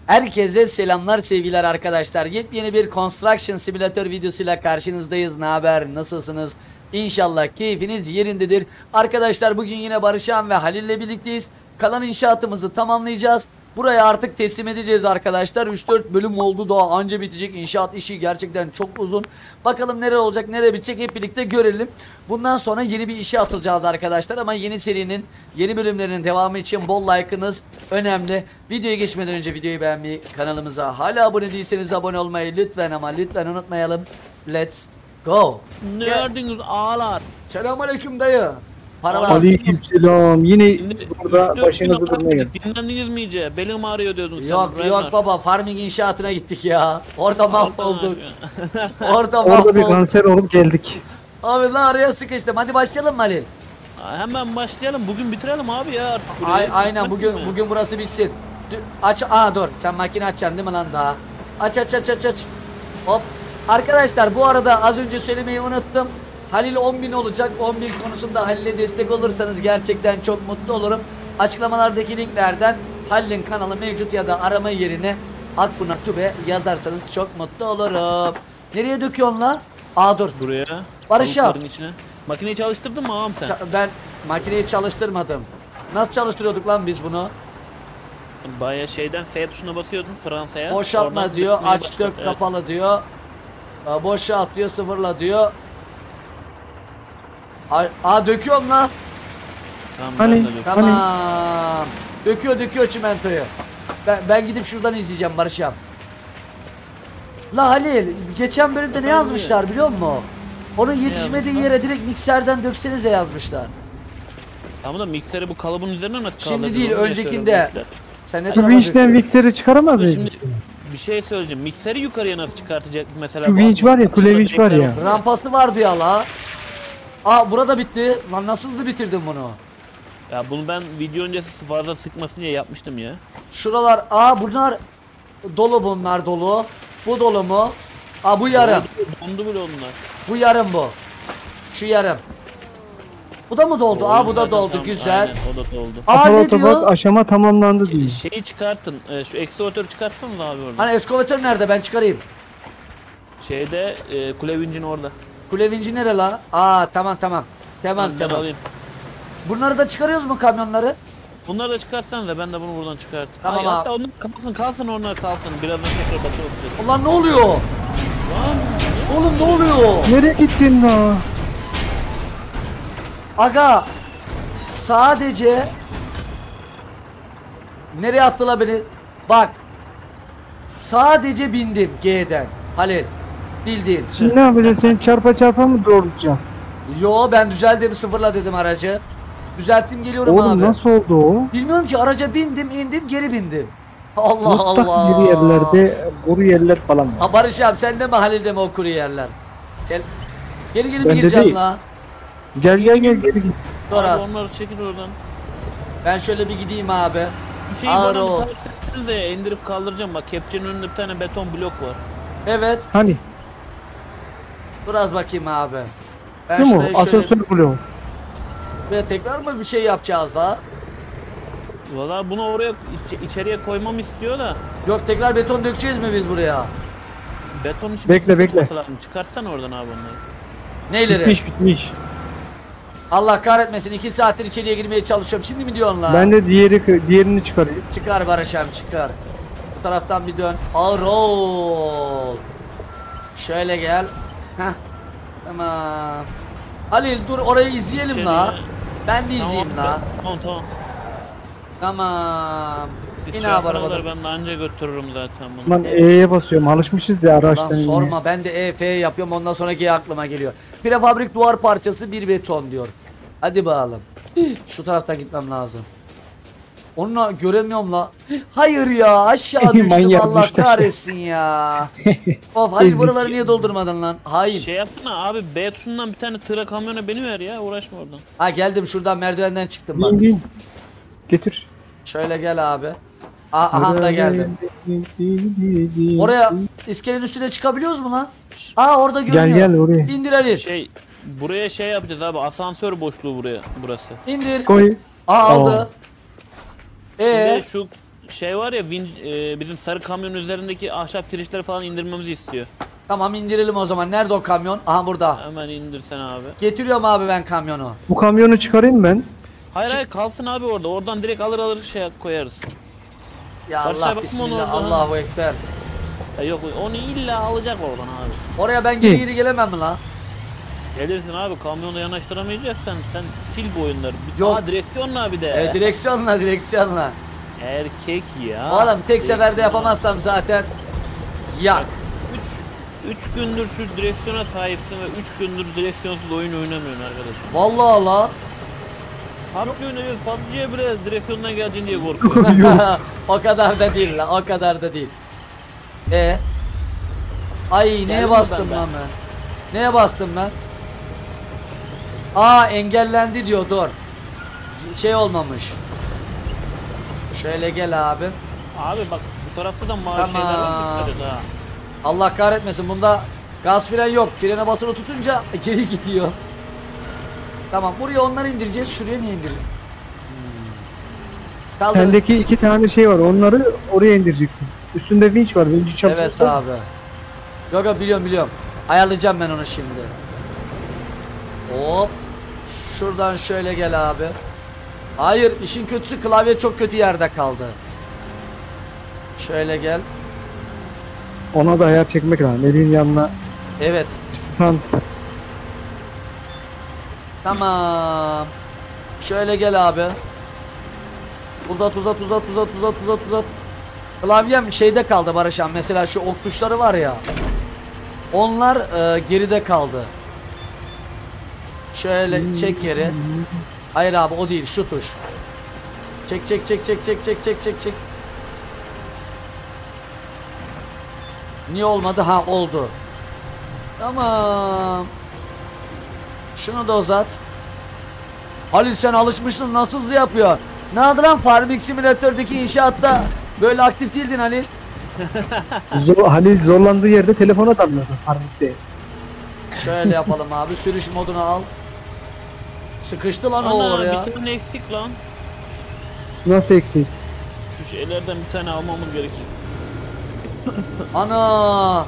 Herkese selamlar, sevgiler arkadaşlar. Yepyeni bir Construction Simulator videosuyla karşınızdayız. Ne haber? Nasılsınız? İnşallah keyfiniz yerindedir. Arkadaşlar bugün yine Barışan ve Halil ile birlikteyiz. Kalan inşaatımızı tamamlayacağız. Buraya artık teslim edeceğiz arkadaşlar. 3-4 bölüm oldu, daha anca bitecek. İnşaat işi gerçekten çok uzun. Bakalım nereye olacak, nereye bitecek, hep birlikte görelim. Bundan sonra yeni bir işe atılacağız arkadaşlar. Ama yeni serinin, yeni bölümlerinin devamı için bol like'ınız önemli. Videoya geçmeden önce videoyu beğenmeyi, kanalımıza hala abone değilseniz abone olmayı lütfen ama lütfen unutmayalım. Let's go. Ne gördünüz ağalar? Selamünaleyküm dayı. Para lazım. Aleykümselam. Yine Şimdi burada 3-4 başınızı gün durmayın. dinlendiniz mi iyice? Belim ağrıyor diyordun sen. Yok Rayman. baba, farming inşaatına gittik ya. Orada mahvolduk. Orada Orada bir mahvolduk. kanser olup geldik. Abi lan araya sıkıştım. Hadi başlayalım mı Halil? Hemen başlayalım. Bugün bitirelim abi ya artık. Aynen bugün burası bitsin. Aç. Dur. Sen makine açacaksın değil mi lan daha? Aç. Hop. Arkadaşlar bu arada az önce söylemeyi unuttum. Halil 10.000 olacak. 10.000 konusunda Halil'e destek olursanız gerçekten çok mutlu olurum. Açıklamalardaki linklerden Halil'in kanalı mevcut ya da arama yerine Akpınar Tübe yazarsanız çok mutlu olurum. Nereye döküyorsun lan? Dur. Buraya. Barış Tavukların içine. Makineyi çalıştırdın mı ağam sen? Ben makineyi çalıştırmadım. Nasıl çalıştırıyorduk lan biz bunu? Baya şeyden F tuşuna basıyordun Fransa'ya. Boşaltma Oradan diyor, dökmeye aç başladı. dök Evet. kapalı diyor. Boşalt diyor, sıfırla diyor. Döküyorum la. Tamam, Hani? ben de döktüm. Tamam. Döküyor çimentoyu. Ben gidip şuradan izleyeceğim Barış'ım. La Halil, geçen bölümde ne yazmışlar biliyor musun? Onun yetişmediği yazmışlar? yere direkt mikserden döksenize yazmışlar. Tamam da mikseri bu kalıbın üzerine nasıl Şimdi kaldırdın? değil, Onu niye öncekinde. söylemediler? Sen ne Şu tarafa vinçten döküyorsun? mikseri çıkaramaz mıyız? Şimdi bir şey söyleyeceğim. Mikseri yukarıya nasıl çıkartacak mesela? Şu bu vinç var ya, asfalt kule vinç var ya. direkler- Rampası vardı ya la. Burada bitti. Lan nasıl hızlı bitirdin bunu? Ya bunu ben video öncesi fazla sıkmasın diye yapmıştım ya. Şuralar bunlar dolu, bunlar dolu. Bu dolu mu? Bu yarım. Dondu bile onlar. Bu yarım bu. Şu yarım. Bu da mı doldu? O Bu da zaten doldu, tam- güzel. Aynen, o da doldu. Ne Aparato bak, diyor? aşama tamamlandı diyor. Şeyi çıkartın. Şu ekskavatörü çıkartsanız abi orada. Hani eskavatör nerede? Ben çıkarayım. Şeyde kule vincin orada. Kule vinci nere la? Tamam. Ben alayım. Bunları da çıkarıyoruz mu, kamyonları? Bunları da çıkartsanız da ben de bunu buradan çıkartayım. Tamam Ay, abi. hatta onlar kalsın onlar kalsın. Birazdan tekrar bakıyoruz. Ulan ne oluyor? Lan Oğlum ne oluyor? Nereye gittin la? Aga sadece nereye attı la beni? Bak. Sadece bindim G'den. Halil. Bildiğin. Şimdi ne yapacaksın? Sen çarpa mı doğrulacaksın? Yo, ben düzeldim, sıfırla dedim aracı. Düzelttim, geliyorum Oğlum abi. nasıl oldu o? Bilmiyorum ki, araca bindim, indim, geri bindim. Allah Mutlak Allah. bir yerlerde kuru yerler falan var. Barış abi, sende mi Halil'de mi o kuru yerler? Geri mi Bende gireceğim değil. la? Gel geri git. Dur abi az. onları çekin oradan. Ben şöyle bir gideyim abi. Bir şeyi Ağır bana ol. bir tarif de indirip kaldıracağım. Bak kepçenin önünde bir tane beton blok var. Evet. Hani? Dur az bakayım abi. Ben Değil mi şuraya o? Asansör bloğu. ve tekrar mı bir şey yapacağız la? Valla bunu oraya içeriye koymam istiyor da. Yok, tekrar beton dökeceğiz mi biz buraya? Beton işi Bekle, bekle. lazım. Çıkartsana oradan abi onları. Neyleri? Bitmiş. Allah kahretmesin, 2 saattir içeriye girmeye çalışıyorum. Şimdi mi diyorsun la? Ben de diğerini çıkarayım. Çıkar Barış abi, çıkar. Bu taraftan bir dön. Ağır ol. Şöyle gel. Heh. Tamam. Halil dur, orayı izleyelim la. Ben de izleyeyim la. Tamam. Tamam. Siz İn şey abi yapana arabadan. kadar ben de anca götürürüm zaten bunu. Lan E'ye basıyorum. Alışmışız ya Lan araçtan. sorma, ben de EF yapıyorum, ondan sonra G aklıma geliyor. Prefabrik duvar parçası, bir beton diyor. Hadi bakalım. Şu taraftan gitmem lazım. Onunla göremiyorum la. Hayır ya, aşağı düştüm, Manyak Allah düştü. kahretsin ya. Of Halil, Ezik. buraları niye doldurmadın lan? Hain. Şey yapsana abi B tuşundan bir tane tıra kamyona beni ver ya uğraşma oradan. Geldim, şuradan merdivenden çıktım bak. Bin. Getir. Şöyle gel abi. Aha da geldim. Oraya iskelenin üstüne çıkabiliyoruz mu lan? Orada görünüyor. Gel oraya. İndir Halil. Buraya şey yapacağız abi asansör boşluğu burası. İndir. Koy. Aldı. Bir de şu şey var ya bizim sarı kamyonun üzerindeki ahşap kirişleri falan indirmemizi istiyor. Tamam indirelim o zaman. Nerede o kamyon? Aha burada. Hemen indirsen abi. Getiriyorum abi ben kamyonu. Bu kamyonu çıkarayım ben. Hayır kalsın abi orada. Oradan direkt alır şey koyarız. Ya Barış Allah abi, bakma onu bismillah. oradan. Allahu ekber. Yok onu illa alacak oradan abi. Oraya ben geri gelemem mi la? Gelirsin abi kamyonu yanaştıramayacağız sen sil bu oyunları. Yok. Direksiyonla bir de. Direksiyonla. Erkek ya. Oğlum tek seferde yapamazsam zaten yak. 3 gündür şu direksiyona sahipsin ve 3 gündür direksiyonsuz oyun oynamıyorsun arkadaşım. Vallahi la. PUBG oynuyoruz. PUBG'ye bile direksiyondan geleceksin diye korkuyorum. O kadar da değil la. O kadar da değil. Ay neye Geldim bastım ben. lan ben? Neye bastım ben? Aa engellendi diyor dur. Şey olmamış. Şöyle gel abi. Abi bak bu tarafta da mavi Tamam. şeyler var. Dikkat et ha. Allah kahretmesin bunda gaz fren yok. Frene basılı tutunca geri gidiyor. Tamam buraya onları indireceğiz. Şuraya niye indireceğiz? Kaldır. Sendeki 2 tane şey var. Onları oraya indireceksin. Üstünde vinç var. Vinci çalışırsa. Evet abi. Yok biliyorum. Ayarlayacağım ben onu şimdi. Hop. Şuradan şöyle gel abi. Hayır işin kötüsü klavye çok kötü yerde kaldı. Şöyle gel. Ona da ayar çekmek lazım. Elin yanına Evet. stand. Tamam. Şöyle gel abi. Uzat. Klavyem şeyde kaldı Barışan. Mesela şu ok tuşları var ya. Onlar geride kaldı. Şöyle çek geri. Hayır abi o değil şu tuş. Çek. Niye olmadı? Ha oldu. Tamam. Şunu da uzat. Halil sen alışmışsın nasıl hızlı yapıyor. Ne adı lan Farming Simülatör'deki inşaatta böyle aktif değildin Halil. Halil zorlandığı yerde telefona dalıyordu. Harbitte. Şöyle yapalım abi sürüş modunu al. Sıkıştı lan o Ana oraya. bir tane eksik lan. Nasıl eksik? Şu şeylerden bir tane almamız gerekiyor. Ana.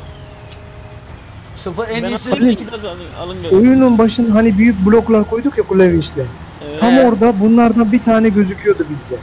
Sıfır en Ben iyisi. alayım, iki de alın gelin. Oyunun başında hani büyük bloklar koyduk ya kule vinçle. Evet. Tam orada bunlardan bir tane gözüküyordu bizde.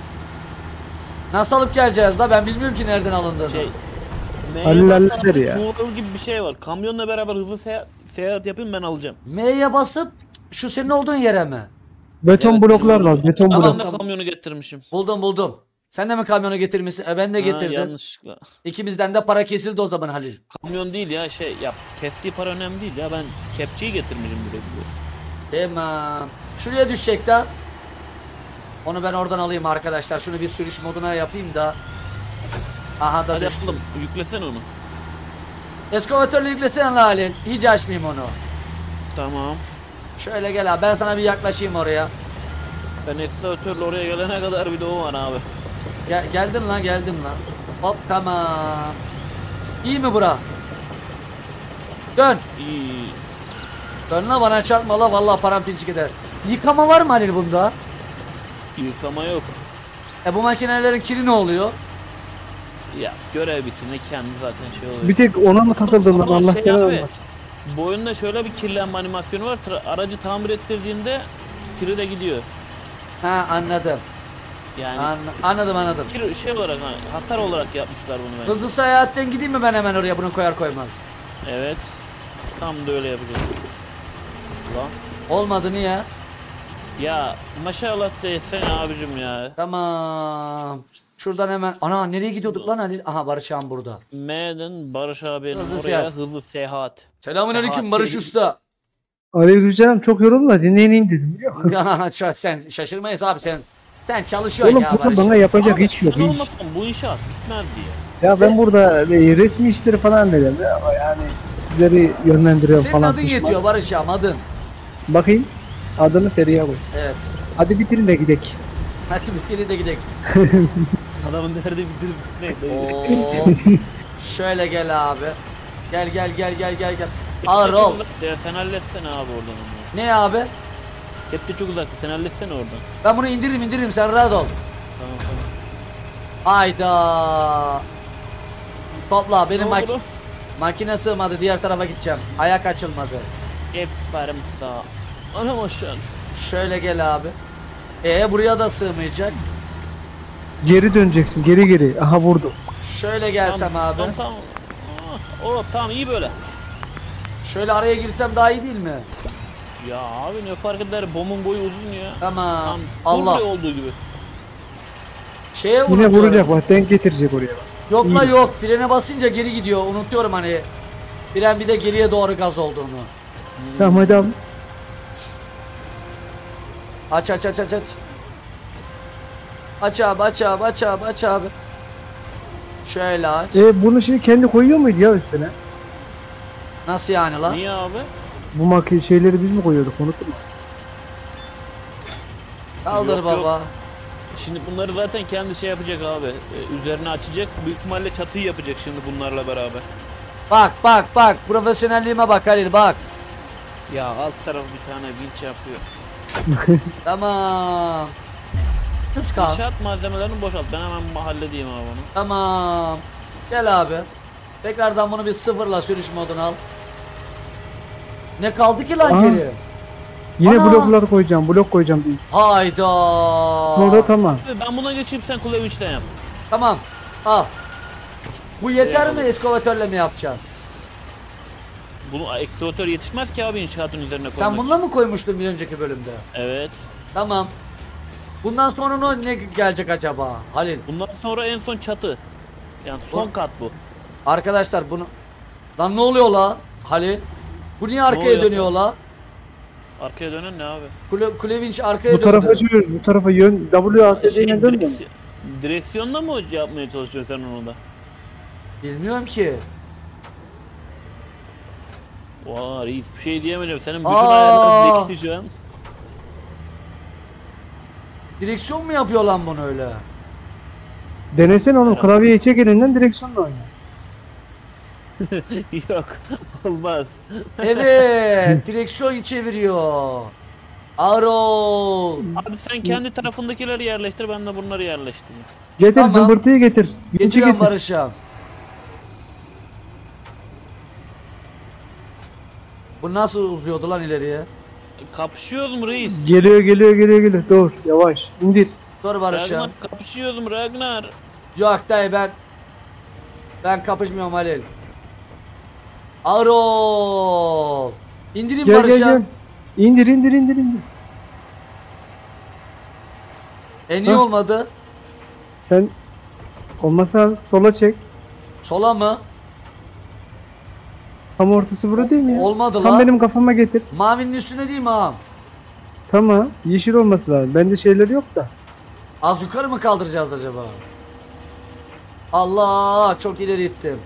Nasıl alıp geleceğiz da ben bilmiyorum ki nereden alındığını. Şey, Halil halleder ya. Moğol gibi bir şey var. Kamyonla beraber hızlı seyahat yapayım ben alacağım. M'ye basıp şu senin olduğun yere mi? Beton Evet. bloklar var. Beton Tamam, blok. Ben de tamam. kamyonu getirmişim. Buldum. Sen de mi kamyonu getirmişsin? Ben de Ha, getirdim. yanlışlıkla. İkimizden de para kesildi o zaman Halil. Kamyon değil ya şey yap. Kestiği para önemli değil ya ben kepçeyi getirmişim direkt. Tamam. Şuraya düşecek de. Onu ben oradan alayım arkadaşlar. Şunu bir sürüş moduna yapayım da. Aha da Hadi düştü. yapalım. Yüklesen onu. Eskavatörle yüklesene lan Halil. Hiç açmayayım onu. Tamam. Şöyle gel abi ben sana bir yaklaşayım oraya. Ben ekstravatörle oraya gelene kadar bir de o var abi. Geldin lan. Hop tamam. İyi mi bura? Dön. İyi. Dön la bana çarpma la vallahi param pinçik eder. Yıkama var mı Halil bunda? Yıkama yok. Bu makinelerin kiri ne oluyor? Ya görev bitince kendi zaten şey oluyor. Bir tek ona mı takıldın lan Ama Allah şey canına abi, almasın. bu oyunda şöyle bir kirlenme animasyonu var. Aracı tamir ettirdiğinde kiri de gidiyor. Ha anladım. Yani Anladım. kiri şey olarak hani hasar olarak yapmışlar bunu bence. Hızlı seyahatten gideyim mi ben hemen oraya bunu koyar koymaz? Evet. Tam da öyle yapacağız. Lan. Olmadı niye? Ya maşallah desene abicim ya. Tamam. Şuradan hemen. Ana nereye gidiyorduk lan Halil? Aha Barış Han burada. M'den Barış abinin Hızlı oraya seyahat. hızlı seyahat. Selamünaleyküm Barış Usta. Aleykümselam çok yoruldum da dinleyin dedim biliyor musun? Sen şaşırmayız abi sen çalışıyorsun Oğlum ya burada Barış. bana yapacak hiç yok. Sen Hiç. olmasan bu inşaat bitmezdi ya. Ya ben burada resmi işleri falan dedim ya, ama yani sizleri yönlendiriyorum Senin falan. adın yetiyor Barış ya adın. Bakayım adını Feriha koy. Evet. Hadi bitirin de gidek. Hadi bitiri de gidelim. Adamın derdi bitirip ne? Oo. Şöyle gel abi. Gel. Ağır ol. Ya sen halletsene abi oradan onu. Ne abi? Kepçe çok uzak. Sen halletsene oradan. Ben bunu indiririm sen rahat ol. Tamam. Hayda. Topla benim Ne oldu? makine sığmadı, diğer tarafa gideceğim. Ayak açılmadı. Yaparım sağ. Anam aşağı. Şöyle gel abi. Buraya da sığmayacak. Geri döneceksin. Geri geri. Aha vurdu. Şöyle gelsem abi. Tamam. Tamam iyi böyle. Şöyle araya girsem daha iyi değil mi? Ya abi ne fark eder, bombun boyu uzun ya. Tamam. Allah. Allah. Olduğu gibi. Şeye Yine unutuyorum. vuracak bak. Denk getirecek oraya bak. Yok la İyi. yok. Frene basınca geri gidiyor. Unutuyorum hani. Fren bir de geriye doğru gaz olduğunu. Tamam hadi abi. Aç. Aç abi, aç abi, aç abi, aç abi. Şöyle aç. Bunu şimdi kendi koyuyor muydu ya üstüne? Nasıl yani la? Niye abi? Bu makine şeyleri biz mi koyuyorduk unuttun mu? Kaldır Yok, baba. yok. Şimdi bunları zaten kendi şey yapacak abi. Üzerine açacak. Büyük ihtimalle çatıyı yapacak şimdi bunlarla beraber. Bak. Profesyonelliğime bak Halil bak. Ya alt tarafı bir tane vinç yapıyor. Tamam. Kıskan. İnşaat malzemelerini boşalt. Ben hemen halledeyim abi onu. Tamam. Gel abi. Tekrardan bunu bir sıfırla sürüş moduna al. Ne kaldı ki lan Aa. geri? Yine Ana! bloklar koyacağım. Blok koyacağım diye. Hayda. Sonra tamam. Ben buna geçeyim, sen kule vinçten yap. Tamam. Al. Bu yeter mi, Eyvallah. eskavatörle mi yapacağız? Bunu ekskavatör yetişmez ki abi inşaatın üzerine koymak. Sen bununla mı koymuştun bir önceki bölümde? Evet. Tamam. Bundan sonra ne gelecek acaba Halil? Bundan sonra en son çatı. Yani son kat bu. Arkadaşlar bunu... Lan ne oluyor la Halil? Bu niye arkaya oluyor? dönüyor la? Arkaya dönen ne abi? Kule vinç arkaya Bu tarafa döndü. açıyoruz. Bu tarafa yön WASD'yle dönmüyor mu? Direksiyonla mı yapmaya çalışıyorsun sen onu da? Bilmiyorum ki. Vay reis, bir şey diyemedim. Senin bütün Aa! ayarların değişti şu an. Direksiyon mu yapıyor lan bunu öyle? Denesene onu. Klavyeyi çek elinden direksiyonla oyna. Yok olmaz. Evet, direksiyon çeviriyor. Aro. Abi sen kendi tarafındakileri yerleştir, ben de bunları yerleştireyim. Getir Tamam. zımbırtıyı getir. Vinci Getiriyorum getir. Barış'a. Bu nasıl uzuyordu lan ileriye? Kapışıyordum reis. Geliyor. Dur yavaş. İndir. Dur Barış'a. Ragnar kapışıyordum Ragnar. Yok dayı ben kapışmıyorum Halil. Aro. İndireyim Gel Barış'a. İndir. Niye Hah. olmadı? Sen olmasa sola çek. Sola mı? Tam ortası burada değil mi ya? Olmadı Tam la. benim kafama getir. Mavinin üstüne değil mi ağam? Tamam. Yeşil olması lazım. Bende şeyler yok da. Az yukarı mı kaldıracağız acaba? Allah, çok ileri gittim.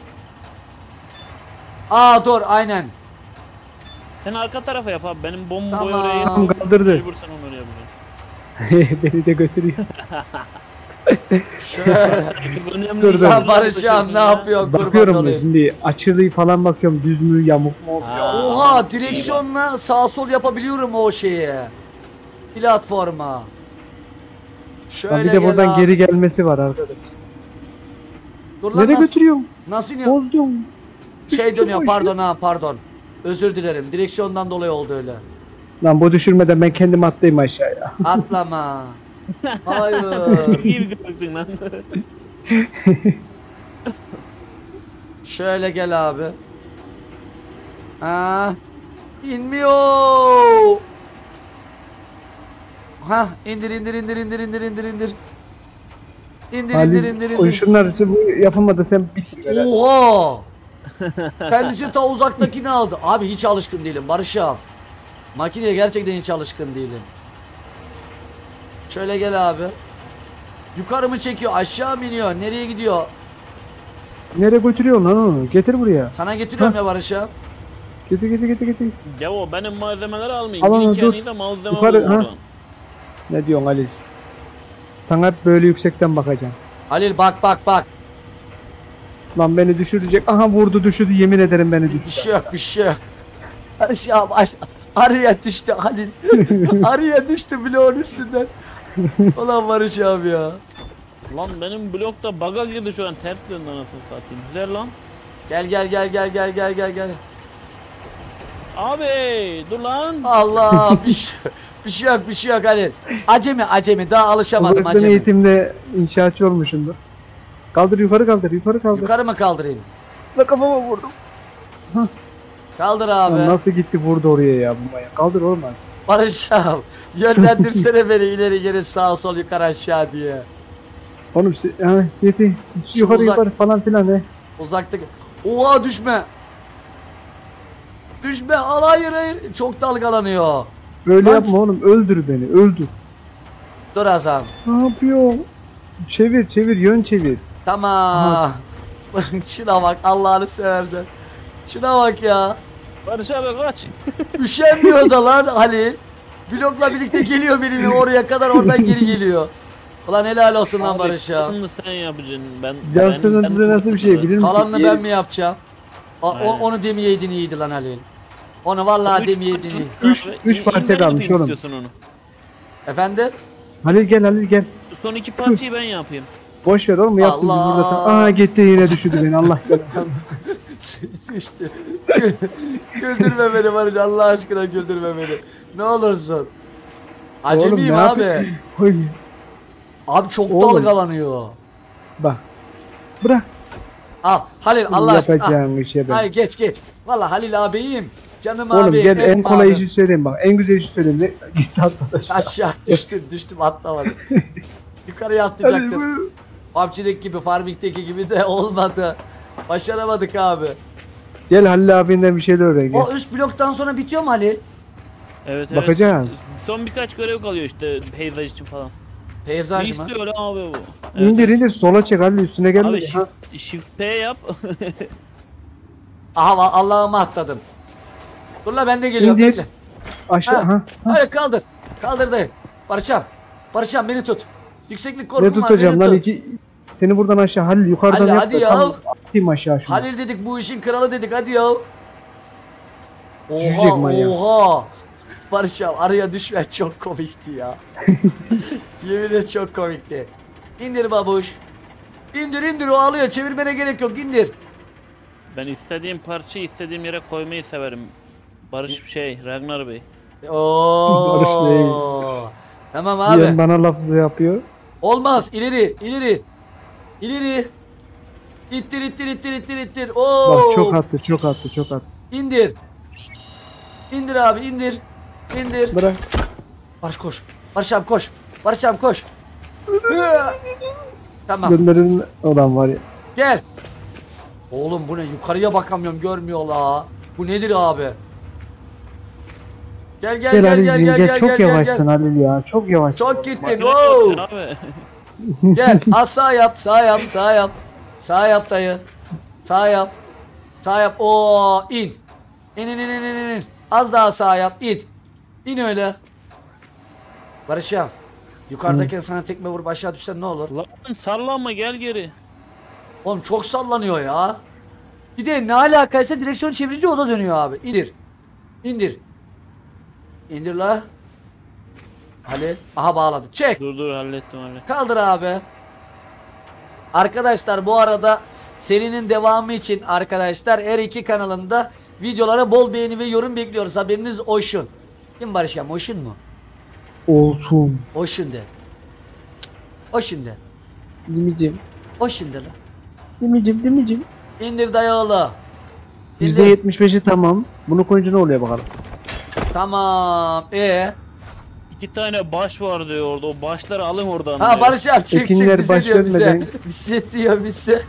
Dur aynen. Sen arka tarafa yap abi. Benim bomba Tamam. boyu oraya Tamam, yedim. kaldırdı. Mecbur sen onları yapacaksın. Beni de götürüyor. Şöyle. Önemli Dur, dur. işler Ya Barış ya yapıyorsun ne yapıyor kurban Bakıyorum ben olayım. şimdi açılıyı falan bakıyorum. Düz mü yamuk mu? Ha. Oha, direksiyonla sağ sol yapabiliyorum o şeye. Platforma. Şöyle Lan bir de buradan abi. geri gelmesi var arkadaş. Dur lan, Nereye götürüyorsun? nasıl iniyor? Bozdun. Şey dönüyor, pardon. Özür dilerim. Direksiyondan dolayı oldu öyle. Lan bu düşürmeden ben kendim atlayayım aşağıya. Atlama. Hayır. Çok iyi bir konuştun lan. Şöyle gel abi. İnmiyor. İndir. İndir. Halil şunlar bu yapamadı sen bitir. herhalde. Oha. Kendisi ta uzaktakini aldı. Abi hiç alışkın değilim Barış abi. Makineye gerçekten hiç alışkın değilim. Şöyle gel abi. Yukarı mı çekiyor, aşağı mı iniyor, nereye gidiyor? Nereye götürüyorsun lan onu? Getir buraya. Sana getiriyorum ya Barış abi. Getir. Ya o benim malzemeleri almayayım. Al onu, Gidin dur. kendinize malzeme Yukarı, alın ha. oradan. Ne diyorsun Halil? Sana hep böyle yüksekten bakacağım. Halil bak. Lan beni düşürecek. Aha vurdu düşürdü yemin ederim beni Bir düşürdü. şey yok. Barış abi araya düştü Halil. Araya düştü bloğun üstünden. Ulan Barış abi ya. Lan benim blokta bug'a girdi şu an, ters döndü anasını satayım. Güzel lan. Gel. Abi dur lan. Allah bir şey yok Halil. Acemi daha alışamadım Uzaktan acemi. eğitimde inşaatçı olmuşsundur. Kaldır yukarı kaldır. Yukarı mı kaldırayım? La kafama vurdum. Kaldır Lan abi. nasıl gitti vurdu oraya ya bu manyak. Kaldır olmaz. Barış abi yönlendirsene beni ileri geri sağ sol yukarı aşağı diye. Oğlum yeti. Yukarı uzak- yukarı falan filan he. Uzaktaki. Oha düşme. Düşme. Al hayır. Çok dalgalanıyor. Öyle Lan- yapma oğlum. Öldür beni. Öldür. Dur Hasan. Ne yapıyor? Çevir yön çevir. Tamam. Şuna bak Allah'ını seversen. Şuna bak ya. Barış abi kaç. Üşenmiyor da lan Halil. Blokla birlikte geliyor benimle oraya kadar oradan geri geliyor. Ulan helal olsun lan Abi, Barış ya. kalanını sen yapacaksın. Can sıkıntısı nasıl bir şey bilir misin? Kalanını ben mi yapacağım? Aynen. Onu demeyeydin iyiydi lan Halil. Onu vallahi demeyeydin iyi. Üç parça kalmış oğlum. Onu. Efendim? Halil gel. Son iki parçayı ben yapayım. Boş ver oğlum yapsın biz Allah. burada. Aa gitti yine düşürdü beni Allah canım. Düştü. Güldürme beni Barış Allah aşkına güldürme beni. Ne olursun. Acemiyim Oğlum, ne abi. yapayım? Oy, Abi çok Oğlum. dalgalanıyor. bak. Bırak. Al Halil Allah aşkına. al. Yapacağım işe ben. Hayır geç. Valla Halil abiyim. Canım Oğlum abi. gel en hep kolay abi. işi söyleyeyim bak. En güzel işi söyleyeyim. Gitti arkadaş. Aşağı düştüm atlamadım. Yukarıya Halil atlayacaktım. buyur. PUBG'deki gibi Farming'deki gibi de olmadı. Başaramadık abi. Gel Halil abinden bir şeyler öğren gel. O üst bloktan sonra bitiyor mu Halil? Evet. Bakacağız. Son birkaç görev kalıyor işte peyzaj için falan. Peyzaj mı? İşte öyle abi bu. İndir sola çek Halil üstüne gelme. Abi shift P yap. Aha Allah'ıma atladım. Dur la ben de geliyorum. İndir. Bekle. Aşağı. Ha. Ha. Hadi kaldır. Kaldır dayı. Barışam beni tut. Yükseklik Ne korkum var tutacağım beni lan tut. Seni buradan aşağı Halil yukarıdan Halil, yap hadi da ya. tam atayım aşağı şunu. Halil dedik bu işin kralı dedik hadi ya. Düşecek manyak. Oha. Barışam araya düşme çok komikti ya. Yemin ederim çok komikti. İndir babuş. İndir o alıyor çevirmene gerek yok indir. Ben istediğim parçayı istediğim yere koymayı severim. Barış Ragnar Bey. Oo. Bey. Tamam abi. Diyen bana laf yapıyor. Olmaz ileri. İttir. Oo. Bak çok attı. İndir abi indir. Bırak. Barış koş. Barış abi koş. Tamam Gönderin olan var ya. gel. Oğlum bu ne yukarıya bakamıyorum görmüyor la. Bu nedir abi? Gel Halil'cim gel. Çok gel. yavaşsın Halil ya. Çok yavaş. Çok gittin. Makine Wow. yapacaksın abi. Gel. Az sağ yap. Sağ yap dayı. Sağ yap. Oo in. İn. Az daha sağ yap. İn öyle. Barış'ım. Yukarıdayken sana tekme vurup aşağı düşsen ne olur? Lan sallanma gel geri. Oğlum çok sallanıyor ya. Bir de ne alakaysa direksiyon çevirince o da dönüyor abi. İndir la. Halil. Aha bağladı. Çek. Dur hallettim. Kaldır abi. Arkadaşlar bu arada serinin devamı için arkadaşlar her iki kanalında videolara bol beğeni ve yorum bekliyoruz. Haberiniz olsun. Değil mi Barış ya? Olsun mu? Olsun. Olsun de. Dimicim. Olsun de la. Dimicim. İndir dayı oğlu. %75'i tamam. Bunu koyunca ne oluyor bakalım. Tamam. 2 tane baş var diyor orada. O başları alın oradan. Ha diyor. Barış abi çık Ekinler bize baş diyor bize. vermeden- Bize diyor bize.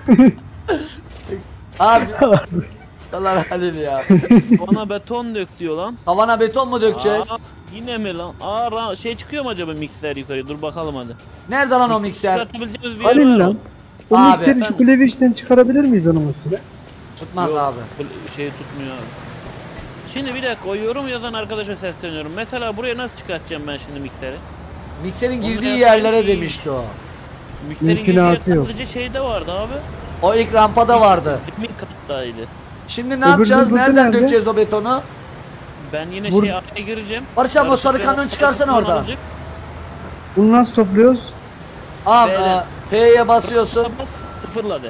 Çık. Abi. Allah Halil ya. Bana beton dök diyor lan. Havana beton mu dökeceğiz? Aa, yine mi lan? Çıkıyor mu acaba mikser yukarı? Dur bakalım hadi. Nerede lan o mikser? Çıkartabileceğimiz bir yer Halil var lan. mı? O Abi, mikseri şu efendim. klavye çıkarabilir miyiz onun üstüne? Tutmaz Yok, abi. bu tutmuyor abi. Şimdi bir dakika o yorum yazan arkadaşa sesleniyorum. Mesela buraya nasıl çıkartacağım ben şimdi mikseri? Mikserin Onu girdiği yapmayı yerlere iyi. demişti o. Mikserin girdiği yer Mümkünatı yok. sadece şeyde vardı abi. O ilk rampada vardı. Zemin kattaydı. Şimdi ne Öbür yapacağız? düzlükte Nereden nerede? dökeceğiz o betonu? Ben yine Vur- araya gireceğim. Barış abi o Barış sarı abi, kamyon çıkarsana orada. Bunu nasıl topluyoruz? Abi Böyle. F'ye basıyorsun. Bas, sıfırladı.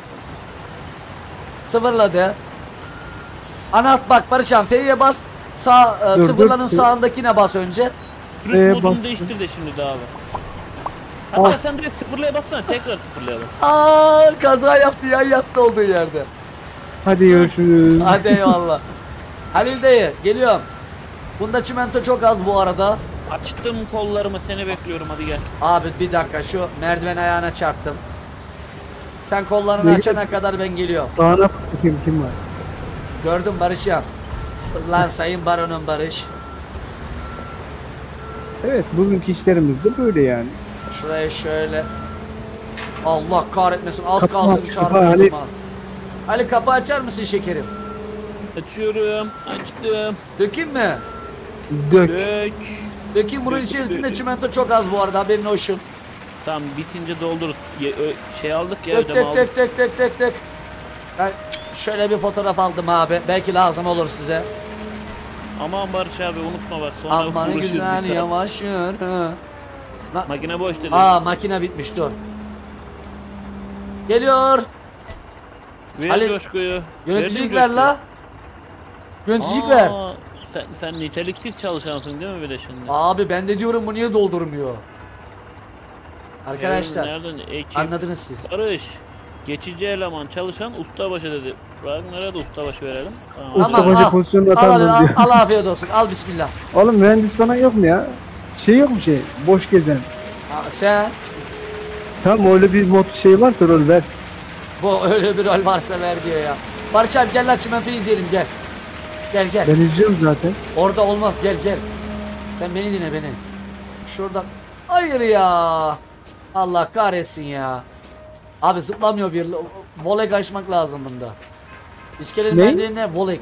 Sıfırladı. Anahtar bak Barışan, F'ye bas. Sağ Dur, sıfırlanın dur. sağındakine bas önce. Sürüş modunu bastım. değiştir de şimdi de abi. Al. Hatta sen direkt sıfırlaya bassana, tekrar sıfırlaya bas. Aa, kaza yaptı ya, yattı olduğu yerde. Hadi görüşürüz. Hadi eyvallah. Halil dayı geliyorum. Bunda çimento çok az bu arada. Açtım kollarımı, seni bekliyorum, hadi gel. Abi bir dakika, şu merdiven ayağına çarptım. Sen kollarını Ne açana diyorsun? kadar ben geliyorum. Sağına bak bakayım kim var. Gördüm Barış ya. Lan sayın baronum Barış. Evet bugünkü işlerimiz de böyle yani. Şuraya şöyle. Allah kahretmesin, az Kapı kalsın aç, kapı çarpıyordum Ali. ha. Ali kapı açar mısın şekerim? Açıyorum, açtım. Dökeyim mi? Dök. Dök. Dökeyim, bunun içerisinde çimento çok az bu arada, haberin olsun. Tamam, bitince doldururuz. Şey aldık ya, Dök ödeme dök aldık. dök dök dök dök dök. Ben şöyle bir fotoğraf aldım abi. Belki lazım olur size. Aman Barış abi, unutma bak, sonra Aman uğraşırız bir güzel saat. yavaş yürü. Makine boş dedi. Aa, makine bitmiş, dur. Geliyor. Ver Ali, coşkuyu. Yöneticilik Verdin ver coşkuyu. la. Yöneticilik ver. Sen niteliksiz çalışansın değil mi bir de şimdi? Abi ben de diyorum, bu niye doldurmuyor? Arkadaşlar Nereden? Ekip. anladınız siz. Barış. Geçici eleman çalışan ustabaşı dedi. Ragnar'a da ustabaşı verelim. Tamam. Usta Tamam, başı al. pozisyonuna Al, al, atarmaz al, diyor. al afiyet olsun. Al bismillah. Oğlum mühendis falan yok mu ya? Şey yok mu şey? Boş gezen. Aa, sen Tamam öyle bir mod şey var da rol ver. bu öyle bir rol varsa ver diyor ya. Barış abi gel lan, çimentoyu izleyelim, gel. Gel gel. Ben izliyorum zaten. Orada olmaz, gel gel. Sen beni dinle, beni. Şuradan. Hayır ya. Allah kahretsin ya. Abi zıplamıyor bir. Volek açmak lazım bunda. İskelenin Ne? merdivenine volek.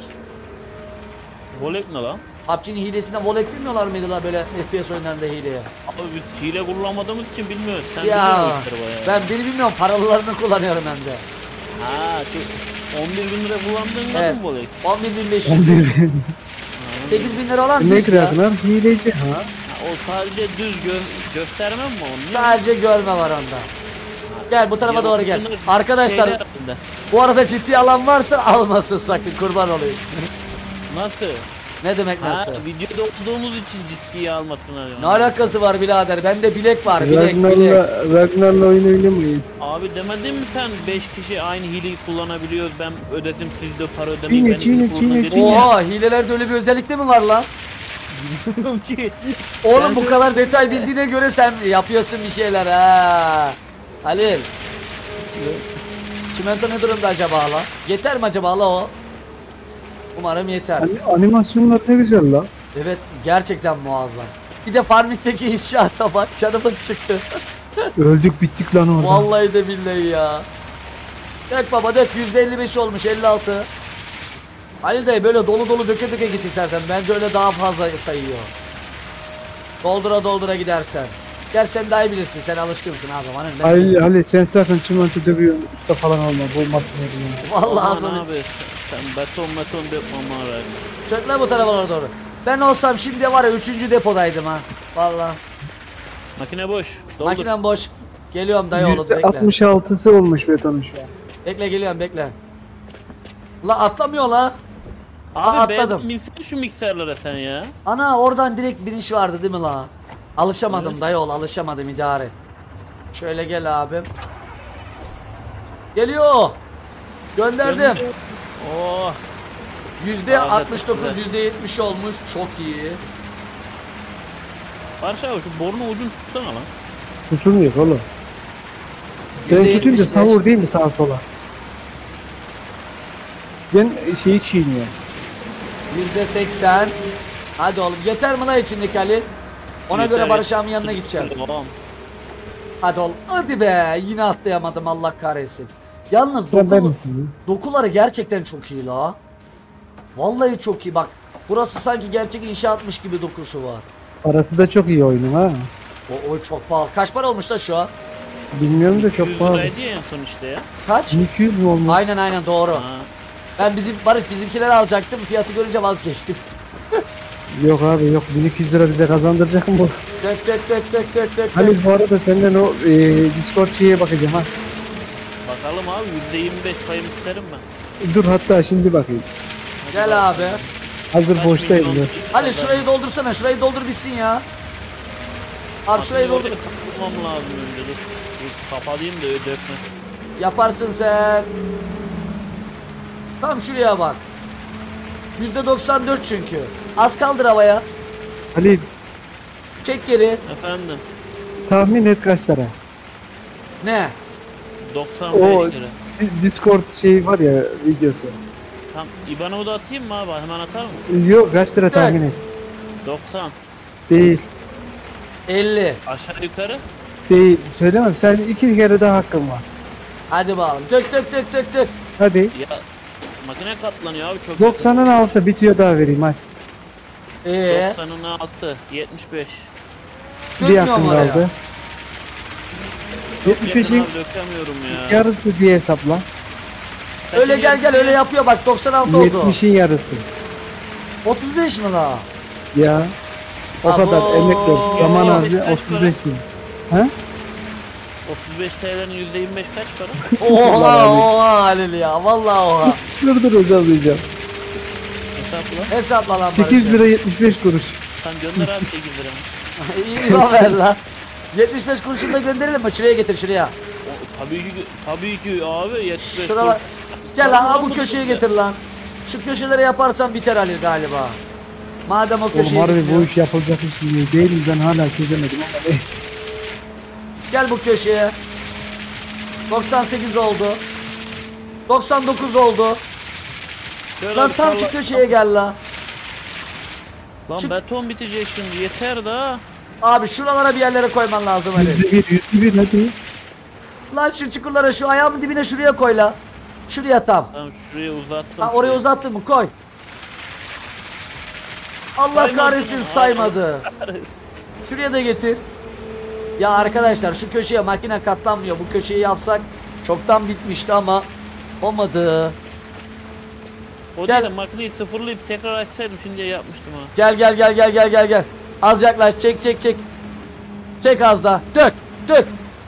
Volek ne lan? PUBG'nin hilesine volek bilmiyorlar mıydı la böyle FPS oyunlarında hileye? Abi biz hile kullanmadığımız için bilmiyoruz. Sen Ya biliyorsun o işleri bayağı. ben beni bilmiyorum, paralılarını kullanıyorum hem de. Ha, şu 11 bin lira kullandığın Evet. mı volek? 11.500. 11 bin. 8.000 lira olan Ne düz ya. kıraklar? Hileci ha. Ha, o sadece düz göstermem mi onu? Sadece görme var onda. Gel bu tarafa Ya doğru gel. bunlar Arkadaşlar şeyler hakkında. bu arada ciddi alan varsa almasın sakın, kurban olayım. Nasıl? Ne demek Ha, nasıl? videoda olduğumuz için ciddiye almasın hadi. Ne alakası var birader? Bende bilek var, bilek bilek. Ragnar'la oyun oynamayın. Abi demedin mi sen 5 kişi aynı hileyi kullanabiliyoruz, ben ödedim siz de para ödemeyin, ben Çiğne, hile kullanın çiğne, dedin ya. Oha, hilelerde öyle bir özellik de mi var lan? Bilmiyorum ki. Oğlum bu kadar detay bildiğine göre sen yapıyorsun bir şeyler ha. Halil. Çimento ne durumda acaba la? Yeter mi acaba la o? Umarım yeter. Animasyonlar ne güzel la. Evet, gerçekten muazzam. Bir de farmingdeki inşaata bak, canımız çıktı. Öldük bittik lan orada. Vallahi de billahi ya. Dök baba dök, %55 olmuş, 56. Halil dayı böyle dolu dolu döke döke git istersen. Bence öyle daha fazla sayıyor. Doldura doldura gidersen. Gel sen daha iyi bilirsin, sen alışkınsın abi. Ali sen zaten çimento dövüyorsun. Usta falan olma. Bu makineleri. Vallahi Aman abi. abi sen beton dökmem var. Çökle bu tarafalara doğru. Ben olsam şimdi var ya 3. depodaydım ha. Vallahi. Makine boş. Doldur. Makinem boş. Geliyorum dayı oğlum, bekle. %66'sı olmuş betonun şu an. Bekle geliyorum, bekle. La atlamıyor la. Abi atladım. ben binsin şu mikserlere sen ya. Ana oradan direkt biniş vardı değil mi la? Alışamadım Evet. dayı oğlu, alışamadım, idare. Şöyle gel abim. Geliyor. Gönderdim. Oh. %69, %70 olmuş. Çok iyi. Barış abi şu borunun ucunu tutsana lan. Tutulmuyor oğlum. Ben %75. tutunca savur değil mi sağa sola? Ben şeyi çiğniyorum. %80. Hadi oğlum, yeter mi la içindeki Ali? Ona Yeter, göre Barış yeter. abinin yanına gideceğim. Tamam. Hadi oğlum, hadi be, yine atlayamadım, Allah kahretsin. Yalnız Sen ben misin? dokuları gerçekten çok iyi la. Vallahi çok iyi bak. Burası sanki gerçek inşaatmış gibi dokusu var. Parası da çok iyi oyunun ha. O çok pahalı. Kaç para olmuş da şu an? Bilmiyorum da 200 çok pahalı. liraydı ya en son işte ya. Kaç? 1200 mü olmuş? Aynen doğru. Ha. Ben bizimkileri alacaktım. Fiyatı görünce vazgeçtim. Yok abi yok 1200 lira bize kazandıracak mı bu? Dök dök dök dök dök dök. Halil bu arada senden o Discord şeye bakacağım ha. Bakalım abi %25 payım isterim ben. Dur hatta şimdi bakayım. Gel abi. Hazır Kaç boştayım milyon dur. Halil şurayı doldursana. Şurayı doldur bitsin ya. Abi şurayı doldur. Kapatmam lazım önce dur. Dur kapatayım da öyle dökmez. Yaparsın sen. Tam şuraya bak. %94 çünkü. Az kaldır havaya. Halil Çek geri. Efendim tahmin et kaç lira? Ne? 95 O lira. Discord şeyi var ya videosu. Tamam IBAN'ımı da atayım mı abi? Hemen atar mısın? Yok kaç lira tahmin et. 90. Değil. 50. Aşağı yukarı. Değil. Söylemem. Sen 2 kere daha hakkın var. Hadi bakalım. Dök dök dök dök dök. Hadi. Ya makine katlanıyor abi çok. 90'ın altı bitiyor daha vereyim hadi. 90'ın altı 75. Bir Dökmüyor hakkın mu oraya? kaldı. Çok yakın 75'in abi dökemiyorum ya. yarısı diye hesapla. Öyle gel gel öyle yapıyor bak 96 oldu. 70'in yarısı. 35 mi la? Ya. O Abo. kadar emek ver. Zaman Ya, harcı kaç para? 35'sin. Ha? 35 TL'nin %25 kaç para? Oha oha Halil ya. Vallahi oha. Dur hesaplayacağım. Hesapla. Hesapla lan 8 lira 75 kuruş. Sen gönder abi 8 lira. İyi haber lan. 75 kuruşunu da gönderelim mi? Şuraya getir şuraya. Tabii ki abi 75 Şuraya bak. kuruş. Gel lan ha bu Olmadı köşeye mı? getir lan. Şu köşelere yaparsan biter Halil galiba. Madem o Oğlum köşeye harbi gitmiyor. bu iş yapılacak iş değil mi? Ben hala çözemedim ama neyse. Gel bu köşeye. 98 oldu. 99 oldu. Şöyle Lan bir tam şu salla- köşeye gel la. Lan Çık. beton bitecek şimdi yeter daha. Abi şuralara bir yerlere koyman lazım Halil. %1 hadi. Lan şu çukurlara şu ayağımın dibine şuraya koy la. Şuraya tam. Tamam şuraya uzattım. Ha oraya uzattın mı? Koy. Allah Saymadı kahretsin mı? saymadı. Şuraya da getir. Ya arkadaşlar şu köşeye makine katlanmıyor. Bu köşeyi yapsak çoktan bitmişti ama olmadı. O Gel. değil de makineyi sıfırlayıp tekrar açsaydım şimdiye yapmıştım ha. Gel gel gel gel gel gel gel. Az yaklaş çek çek çek. Çek az da. Dök dök.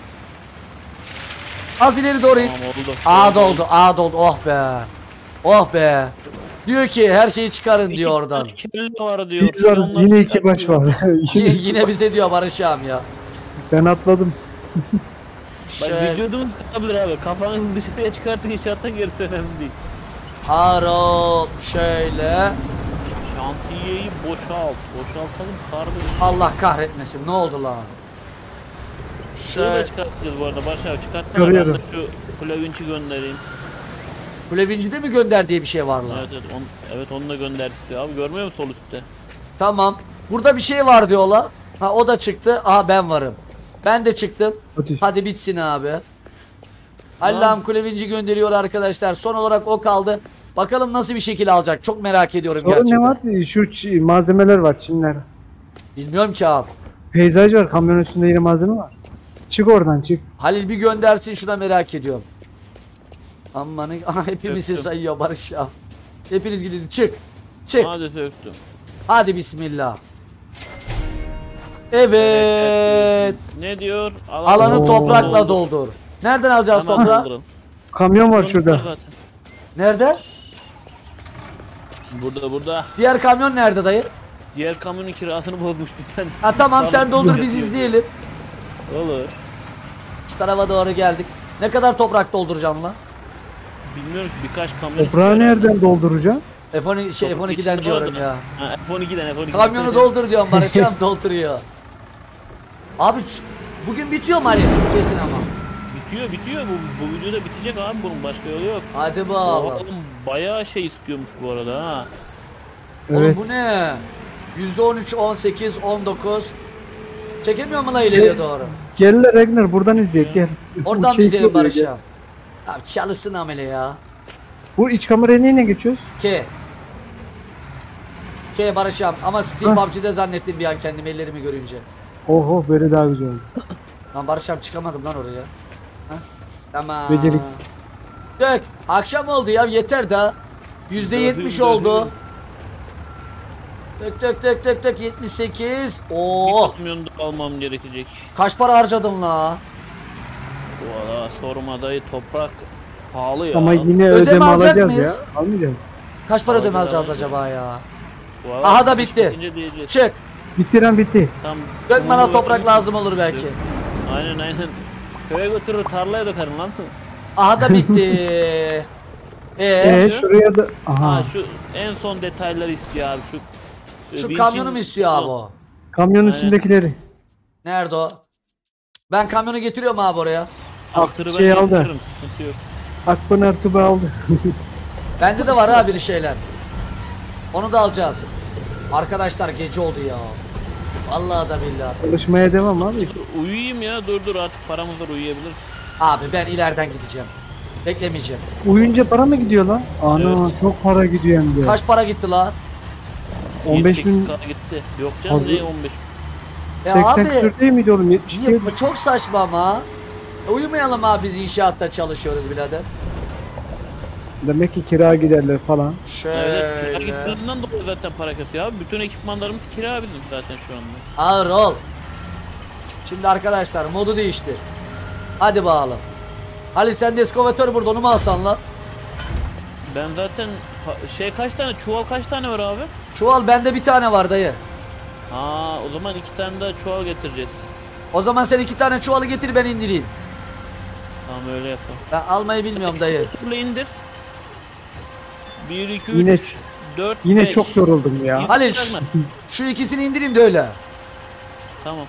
Az ileri doğru it. Tamam oldu. A doldu A doldu. Oh be. Oh be. Diyor ki her şeyi çıkarın diyor oradan. Kelle var diyor. Biz varız Onları yine 2 çıkartıyor. baş var. Yine bize diyor Barış ağam ya. Ben atladım. Bak Şöyle vücudumuz kalabilir abi. Kafanı dışarıya çıkartın inşaattan gerisi önemli değil. Harol şöyle. Şantiyeyi boşalt. Boşaltalım kardeşim. Allah kahretmesin. Ne oldu lan? Şunu da Şöyle. çıkartacağız bu arada. Barış abi çıkartsana ben Görüyorum. de şu plugins göndereyim. Kulevinci'de mi gönder diye bir şey var lan? Evet evet, evet onu da gönder istiyor. Abi görmüyor musun sol üstte? Tamam. Burada bir şey var diyorlar. Ha o da çıktı. Aha ben varım. Ben de çıktım. Hadi. Hadi bitsin abi. Allah'ım Kulevinci gönderiyor arkadaşlar. Son olarak o kaldı. Bakalım nasıl bir şekil alacak. Çok merak ediyorum Sorun gerçekten. ne var? Şu malzemeler var çimler. Bilmiyorum ki abi. Peyzaj var kamyon üstünde yine malzeme var. Çık oradan çık. Halil bir göndersin şuna merak ediyorum. Aman hepimizi Öptüm. sayıyor Barış ya. Hepiniz gidin çık. Çık. Hadi söktüm. Hadi bismillah. Evet. Ne diyor? Alanı Oo. toprakla doldur. Nereden alacağız Hemen toprağı? doldurun. Kamyon var şurada. Zaten. Nerede? Burada. Diğer kamyon nerede dayı? Diğer kamyonun kirasını bozmuştum ben. Ha tamam sen Tamam. doldur biz izleyelim. Olur. Şu tarafa doğru geldik. Ne kadar toprak dolduracaksın lan? Bilmiyorum ki birkaç kamyon Toprağı istiyor herhalde. nereden dolduracağım? F12 şey Toprak F12'den içinde diyorum vardır. ya. Ha, F12'den. Kamyonu doldur diyorum Barış'ım dolduruyor. Abi bugün bitiyor mu Ali? Kesin ama. Bitiyor. Bu videoda bitecek abi bunun başka yolu yok. Hadi O bakalım. adam bayağı şey istiyormuş bu arada ha. Oğlum Evet. bu ne? %13, 18, 19. Çekemiyor mu la ileriye doğru? Gel la Ragnar buradan izleyek gel. Oradan Şey izleyelim oluyor, Barış gel. ya. Abi çalışsın amele ya. Bu iç kameraya neyle geçiyoruz? K. K Barış abi. Ama Steam Hah. PUBG'de zannettim bir an kendimi ellerimi görünce. Oho böyle daha güzel oldu. Lan Barış abi çıkamadım lan oraya. Hah. Tamam. Becerik. Dök. Akşam oldu ya yeter daha. %70 oldu. Tık tık tık tık tık 78. Oo. Bir kamyon da almam gerekecek. Kaç para harcadın la? Valla sorma dayı, toprak pahalı ya. Ama yine Ödeme ödeme alacak alacağız ya. mıyız? Almayacağız. Kaç para ödeme Alacağız, alacağız alacağız. acaba ya? Valla Aha da iş bitti. bitince diyeceğiz. Çık. Bitti lan bitti. Tam Gökmen'e bunu toprak ödeyeyim. lazım olur belki. Aynen aynen. Köye götürür, tarlaya dökerim lan. Aha da bitti. Şuraya da... Aha. Ha şu en son detayları istiyor abi şu. Şu vinçin- kamyonu mu istiyor abi o? Kamyonun Aynen. üstündekileri. Nerede o? Ben kamyonu getiriyorum abi oraya. Aktırı şey ben aldı. getiririm, sıkıntı yok. Akpınar tuba aldı. Bende de var ha bir şeyler. Onu da alacağız. Arkadaşlar gece oldu ya. Vallahi da billahi. Çalışmaya devam abi. Uyuyayım ya, dur artık paramız var, uyuyabilir. Abi ben ileriden gideceğim. Beklemeyeceğim. Uyunca para mı gidiyor lan? Ana Evet. çok para gidiyor hem de. Kaç para gitti la? 15 bin 78K gitti. Yok canım, Hazır. ne 15? Ya 80 abi küsür değil miydi oğlum? 72 niye, bu çok saçma ama. Uyumayalım abi, biz inşaatta çalışıyoruz birader. Demek ki kira giderler falan. Evet, kira Şöyle. gittiğinden dolayı zaten para kesiyor abi. Bütün ekipmanlarımız kira bizim zaten şu anda. Ağır ol. Şimdi arkadaşlar modu değiştir. Hadi bakalım. Halil sen de eskovatör burada, onu mu alsan lan? Ben zaten kaç tane çuval kaç tane var abi? Çuval bende bir tane var dayı. Aa, o zaman 2 tane daha çuval getireceğiz. O zaman sen 2 tane çuvalı getir, ben indireyim. Tamam, öyle yapalım. Ben almayı bilmiyorum dayı. Şöyle indir. 1 2 Yine 3 4 Yine 5. çok yoruldum ya. Halil şu ikisini indireyim de öyle. Tamam.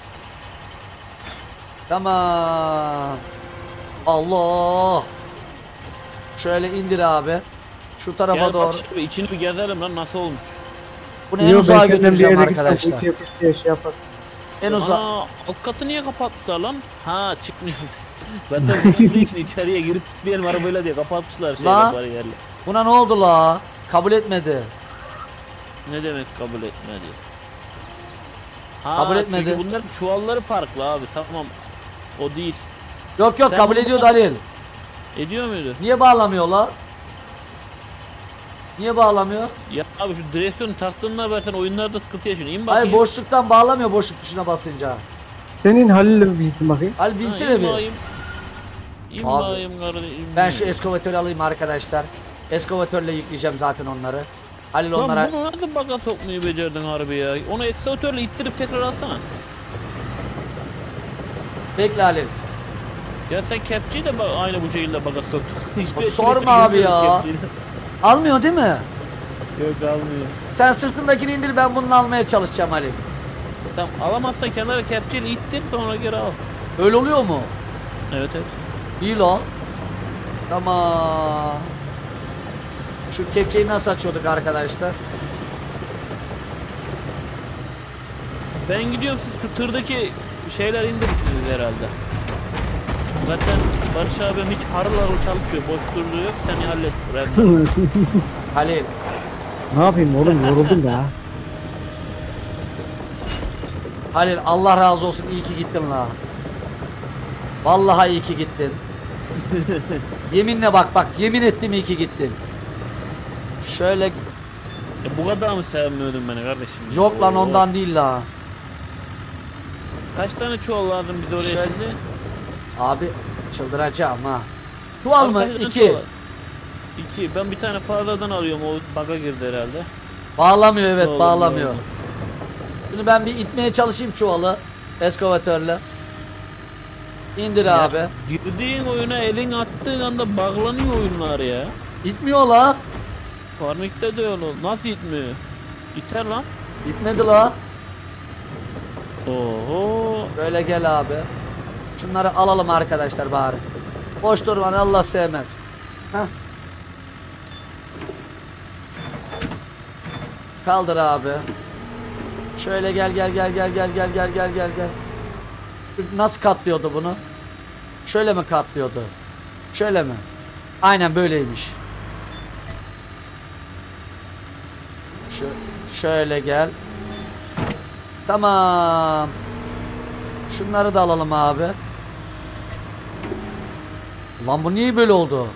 Tamam. Allah. Şöyle indir abi. Şu tarafa Gel doğru. bak şimdi içini bir gezelim lan, nasıl olmuş. Bunu en Yok, ben uzağa senden bir götüreceğim yere gitsem, arkadaşlar. iki yapış diye şey yapar. En uzağa. Ana, alt katı niye kapatmışlar lan? Ha, çıkmıyor. Zaten bu için içeriye girip gitmeyelim arabayla diye kapatmışlar La. bariyerle. Buna ne oldu la? Kabul etmedi. Ne demek kabul etmedi? Ha, Kabul etmedi. Çünkü bunların çuvalları farklı abi, tamam. O değil. Yok Sen kabul bunu ediyordu nasıl- Halil. Ediyor muydu? Niye bağlamıyor la? Niye bağlamıyor? Ya abi şu direksiyonu taktığında versen oyunlarda sıkıntı yaşıyorsun. İn bakayım. Hayır, boşluktan bağlamıyor, boşluk tuşuna basınca. Senin Halil'le bir bilsin bakayım. Halil Ha, binsene in bir. bakayım. İn Abi, bakayım kardeşim. Ben şu eskovatörü alayım arkadaşlar. Eskovatörle yükleyeceğim zaten onları. Halil Lan onlara... bunu nasıl baga sokmayı becerdin harbi ya? Onu ekskavatörle ittirip tekrar alsana. Bekle Halil. Ya sen kepçeyi de aynı bu şekilde baga soktun. Hiçbir Sorma etkisi abi görmüyorum ya. kepçeyle. Almıyor değil mi? Yok, almıyor. Sen sırtındakini indir, ben bununla almaya çalışacağım Halil. Tamam, alamazsan kenara kepçeyle ittir, sonra geri al. Öyle oluyor mu? Evet evet. İyi lo. Tamam. Şu kepçeyi nasıl açıyorduk arkadaşlar? Ben gidiyorum, siz şu tırdaki şeyler indirirsiniz herhalde. Zaten Barış abim hiç harıl harıl çalışıyor, boş durduğu yok, seni hallet. Halil. Ne yapayım oğlum, yoruldum ya. Halil Allah razı olsun, iyi ki gittin la. Vallahi iyi ki gittin. Yeminle bak yemin ettim, iyi ki gittin. Şöyle Bu kadar mı sevmiyordun beni kardeşim? yok lan, Oo. ondan değil la. Kaç tane çuval lazım bize oraya Şöyle- şimdi? Abi çıldıracağım ha. Çuval mı? Kaç tane 2. çuval? 2. Ben bir tane fazladan alıyorum, o baga girdi herhalde. Bağlamıyor, evet Doğru, bağlamıyor. doğru. Şimdi ben bir itmeye çalışayım çuvalı eskavatörle. İndir Ya, abi. girdiğin oyuna elin attığın anda bağlanıyor oyunlar ya. İtmiyor la. Farmik'te de öyle oldu. Nasıl itmiyor? İter lan. İtmedi la. Oho. Böyle gel abi. Şunları alalım arkadaşlar bari. Boş durma, Allah sevmez. Heh. Kaldır abi. Şöyle gel. Nasıl katlıyordu bunu? Şöyle mi katlıyordu? Şöyle mi? Aynen böyleymiş. Şöyle gel. Tamam. Şunları da alalım abi. Lan bu niye böyle oldu?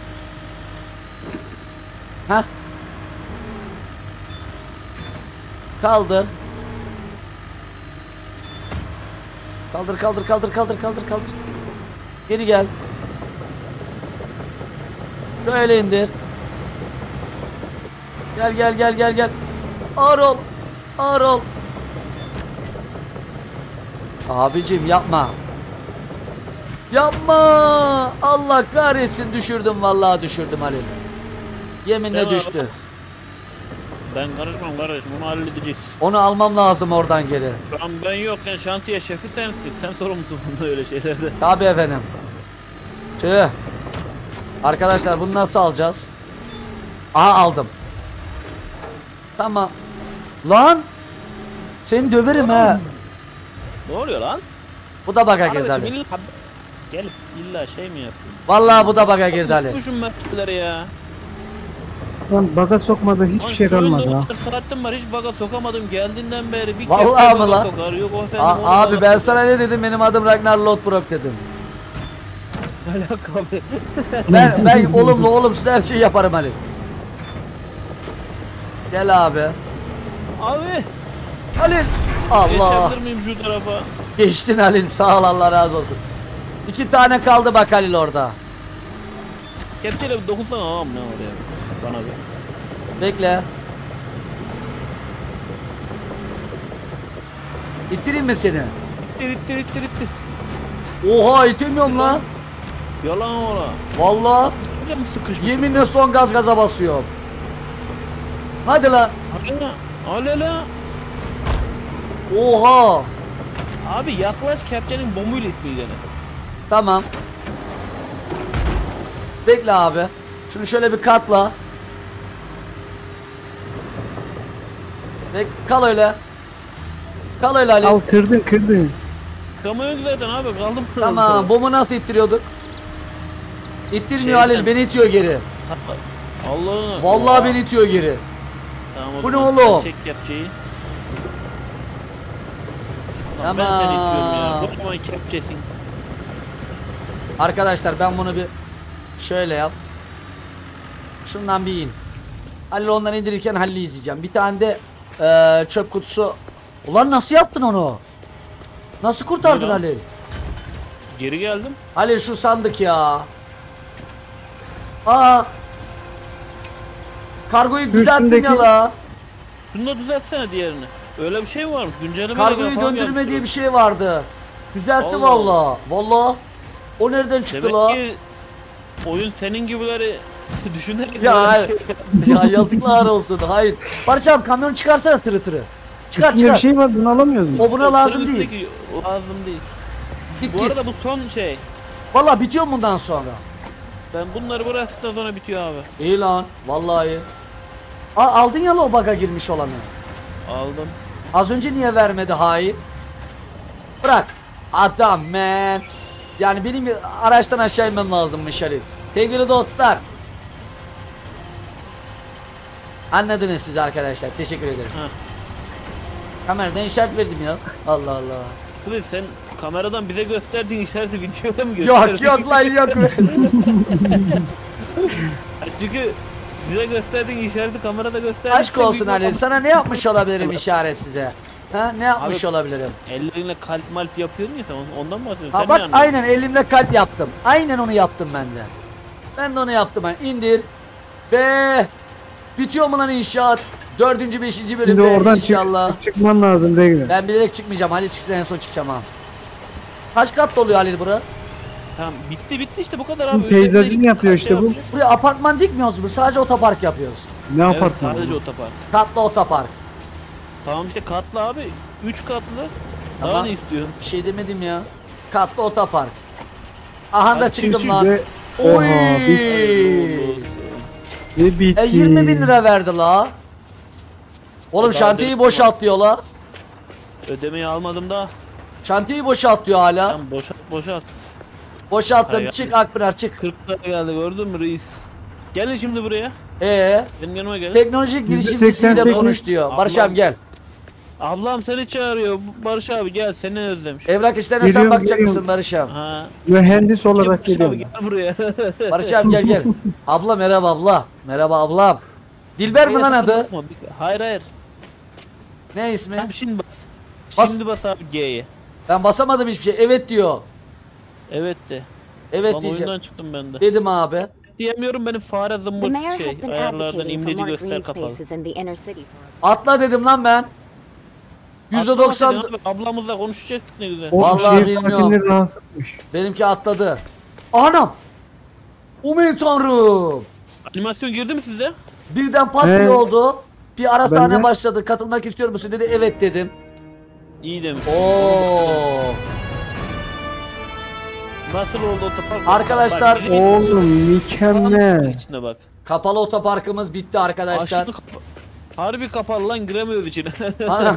Heh. Kaldır. Kaldır kaldır kaldır kaldır kaldır kaldır. Geri gel. Şöyle indir. Gel gel gel gel gel. Ağır ol. Ağır ol. Abicim yapma. Yapma. Allah kahretsin, düşürdüm vallahi düşürdüm Halil. Yeminle Tamam. düştü. Ben karışmam kardeşim, onu halledeceğiz. Onu almam lazım oradan geri. Şu an ben yokken şantiye şefi sensin. Sen sorumlusun bunda öyle şeylerde. Tabii efendim. Tüh. Arkadaşlar bunu nasıl alacağız? Aha aldım. Tamam. Lan. Seni döverim ha. Ne oluyor lan? Bu da baka girdi Kardeşim Ali. illa gelip illa şey mi yapıyorsun? Vallahi bu da baka girdi Ali. Kuşum mertleri ya. Lan baga sokmadı hiçbir Lan şey şu oyunda kalmadı o ha. kadar saatim var, hiç baga sokamadım geldiğinden beri. Bir Vallahi kere mı baga lan? sokar, yok o efendim, onu Abi baga ben sokar. sana ne dedim, benim adım Ragnar Lothbrok dedim. Ne alaka abi? Ben olumlu olumsuz her şeyi yaparım Ali. Gel abi. Abi Halil. Allah. geçebilir miyim şu tarafa? Geçtin Halil, sağ ol, Allah razı olsun. 2 tane kaldı bak Halil orada. Kepçeyle bir dokunsana ağam, ne oraya? Bana bir. Bekle. İttireyim mi seni? İttir. Oha, itemiyorum lan. Yalan ola. Vallahi Öyle mi sıkışmışım? yeminle son gaz gaza basıyorum. Hadi lan. Alala. Oha. Abi yaklaş, kepçenin bombuyla itmeyi dene. Tamam. Bekle abi. Şunu şöyle bir katla. Kal öyle. Kal öyle Ali. Al kırdın. Kamyon zaten abi, kaldım. Tamam. Bomu nasıl ittiriyorduk? İttirmiyor Şeyden- Halil, beni itiyor geri. Allah'ını. Vallahi beni itiyor geri. Tamam, o Bu ne zaman oğlum? Çek kepçeyi. Tamam. Ben seni itiyorum ya. Kocaman kepçesin. Arkadaşlar ben bunu bir şöyle yap. Şundan bir in. Halil ondan indirirken Halil'i izleyeceğim. Bir tane de çöp kutusu. Ulan nasıl yaptın onu? Nasıl kurtardın Buyurun. Halil? Geri geldim. Halil şu sandık ya. Aa. Kargoyu düzelttim Üstündeki- ya la. Şunu da düzeltsene diğerini. Öyle bir şey mi varmış? Güncelleme Kargoyu döndürme diye bir şey vardı. Düzeltti Allah valla. Valla. O nereden çıktı Demek la? ki oyun senin gibileri düşünerek Ya, böyle bir şey. ya yazıklar olsun. Hayır. Barış abi kamyon çıkarsana tırı tırı. Çıkar İçinde bir çıkar. şey var, bunu alamıyoruz mu? O buna lazım Tırın değil. üstündeki lazım değil. Git Bu git. arada bu son şey. Valla bitiyor bundan sonra. Ben bunları bıraktıktan sonra bitiyor abi. İyi lan. Vallahi iyi. Aa, aldın ya la o baga girmiş olanı. Aldım. Az önce niye vermedi hain? Bırak. Adam man. Yani benim bir araçtan aşağı inmem lazımmış Ali. Sevgili dostlar. Anladınız siz arkadaşlar. Teşekkür ederim. Ha. Kameradan işaret verdim ya. Allah Allah. Kılıç, sen kameradan bize gösterdiğin işareti videoda mı gösterdin? Yok yok lan yok. Çünkü bize gösterdiğin işareti kamerada gösterdin. Aşk olsun Ali. Sana ne yapmış olabilirim işaret size? Ha, ne yapmış Abi, olabilirim? Ellerinle kalp malp yapıyorsun ya sen, ondan mı bahsediyorsun? Ha Sen bak ne anladın? aynen elimle kalp yaptım. Aynen onu yaptım ben de. Ben de onu yaptım ben. İndir. Ve bitiyor mu lan inşaat? 4. 5. Şimdi bölümde oradan inşallah. çıkman lazım Regner. Ben bilerek çıkmayacağım. Halil çıksın, en son çıkacağım ha. Kaç kat doluyor Halil bura? Tamam, bitti işte bu kadar abi. Peyzajını Üzerinde hiçbir yapıyor şey işte bu. yapmayacak. Buraya apartman dikmiyoruz mu? Sadece otopark yapıyoruz. Ne Evet, yaparsın? sadece otopark. Katlı otopark. Tamam işte katlı abi. 3 katlı. Daha Tamam. ne istiyorsun? Bir şey demedim ya. Katlı otopark. Aha da Hadi çıktım çık, lan. Ve Oy. Hayırlı olsun. ve bitti. 20 bin lira verdi la. Oğlum Daha şantiyeyi öderiz boşalt diyor la. Ödemeyi almadım da. Şantiyeyi boşalt diyor hala. Tamam, boşalt. Boşalttım. Hayır. Çık Akpınar çık. 40 lira geldi, gördün mü reis? Gelin şimdi buraya. Benim yanıma gelin. Teknolojik girişimcisiyle %88 konuş diyor. Barış Ablam. abi gel. Ablam seni çağırıyor. Barış abi gel, seni özlemiş. Evrak işlerine sen Geliyorum, bakacak geliyorum. mısın Barış abi? Ha. Mühendis olarak Barış abi geliyorum. gel buraya. Barış abi gel gel. Abla merhaba abla. Merhaba ablam. Dilber mi lan adı? Hayır. Ne ismi? Abi şimdi bas. Bas. Şimdi bas abi G'ye. Ben basamadım hiçbir şey. Evet diyor. Evet de. Evet Lan diyeceğim. oyundan çıktım ben de. Dedim abi. Diyemiyorum, benim fare The zımbırt mayor has şey. been Ayarlardan advocating for imleci more göster green kapalı. spaces in the inner city Atla dedim lan ben. %90 Atlamasın abi, ablamızla konuşacaktık ne güzel. O Vallahi şehir bilmiyorum. sakinleri rahatsızmış. benimki atladı. Anam. Aman tanrım. Animasyon girdi mi size? Birden pat diye He. oldu. Bir ara Ben sahne de. başladı. Katılmak istiyor musun dedi. Evet dedim. İyi demiş. Oo. Nasıl oldu otopark? Arkadaşlar, Bak, bizim Oğlum mükemmel. içine bak. Kapalı otoparkımız bitti arkadaşlar. Açtık. Harbi kapalı lan, giremiyoruz içine. Anam.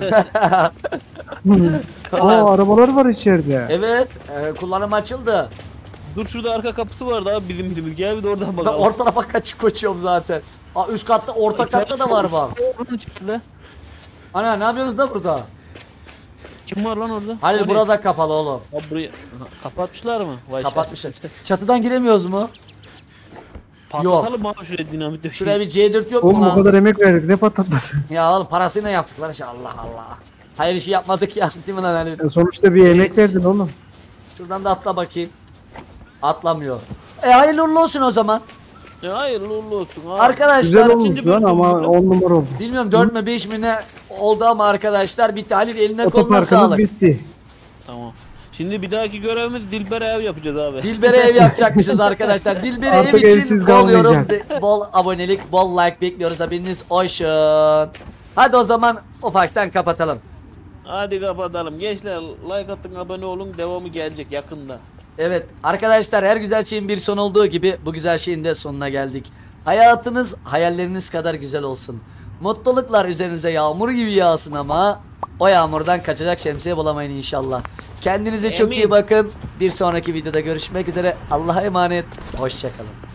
Aa arabalar var içeride. Evet, kullanım açıldı. Dur, şurada arka kapısı vardı abi bizim. Gel bir de oradan Ben bakalım. orta tarafa kaçıp koşuyorum zaten. Aa, üst katta, orta katta da var bak. Onun içinde. Ana ne yapıyorsunuz da burada? Kim var lan orada? Halil O ne? burada kapalı oğlum. Abi burayı kapatmışlar mı? Vay Kapatmışlar. şerefsiz. Çatıdan giremiyoruz mu? Patlatalım abi şuraya dinamit döşeyi. Şuraya bir C4 yok mu Oğlum o lan? kadar emek verdik ne patlatması. Ya oğlum parasıyla yaptıklar işte, Allah Allah. Hayır işi yapmadık ya, değil mi lan Halil? Sonuçta bir emek verdin oğlum. Şuradan da atla bakayım. Atlamıyor. Hayırlı uğurlu olsun o zaman. Hayırlı uğurlu olsun abi. Arkadaşlar Güzel olmuş ikinci lan bölüm ama oldu. 10 numara oldu. bilmiyorum 4 mü 5 mi ne oldu ama arkadaşlar bitti. Halil eline koluna Otoparkımız sağlık. bitti. Tamam. Şimdi bir dahaki görevimiz Dilber'e ev yapacağız abi. Dilber'e ev yapacakmışız arkadaşlar. Dilber'e ev Artık için evsiz bol yorum, kalmayacak. bol abonelik, bol like bekliyoruz. Haberiniz olsun. Hadi o zaman ufaktan kapatalım. Hadi kapatalım. Gençler like atın, abone olun. Devamı gelecek yakında. Evet arkadaşlar, her güzel şeyin bir son olduğu gibi bu güzel şeyin de sonuna geldik. Hayatınız hayalleriniz kadar güzel olsun. Mutluluklar üzerinize yağmur gibi yağsın ama o yağmurdan kaçacak şemsiye bulamayın inşallah. Kendinize çok iyi Emin. bakın. Bir sonraki videoda görüşmek üzere. Allah'a emanet. Hoşçakalın.